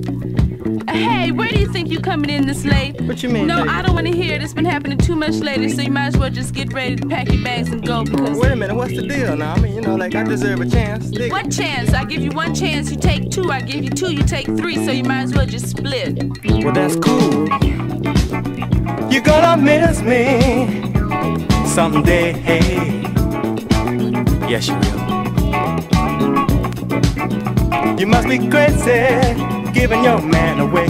Hey, where do you think you coming in this late? What you mean? No, late? I don't want to hear it. It's been happening too much lately, so you might as well just get ready to pack your bags and go because... Wait a minute, what's the deal now? I mean, you know, like I deserve a chance. What chance? I give you one chance, you take two. I give you two, you take three, so you might as well just split. Well, that's cool. You're gonna miss me someday. Yes, you will. You must be crazy giving your man away.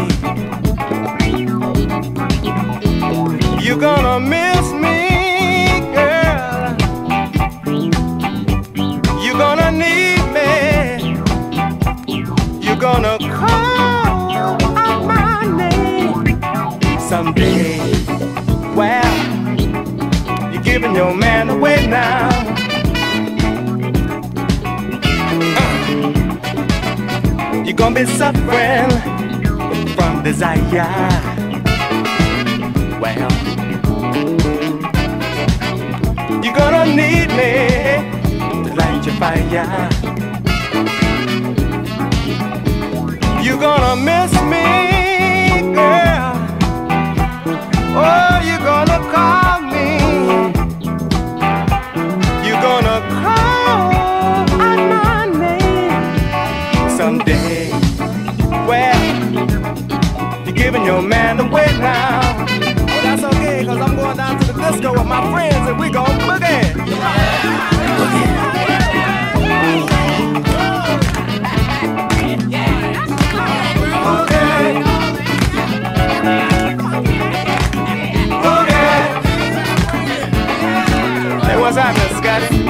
You're gonna miss me, girl. You're gonna need me. You're gonna call out my name someday. Well, you're giving your man away now. You're gonna be suffering from desire. Well, you're gonna need me to light your fire. You're gonna miss me, girl. Oh, you're gonna call me. You're gonna call out my name someday. Well, you're giving your man away now. Well, that's okay, cause I'm going down to the disco with my friends and we gon' boogie. Hey, what's happening, Scotty?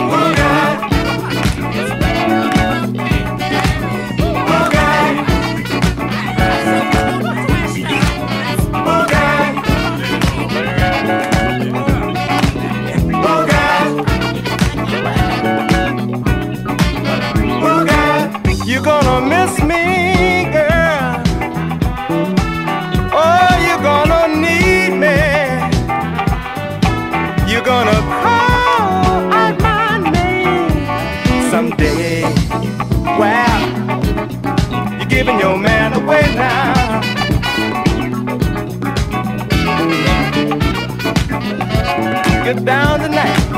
You're gonna miss me, girl. Oh, you're gonna need me. You're gonna call out my name someday. Well, you're giving your man away now. Get down tonight.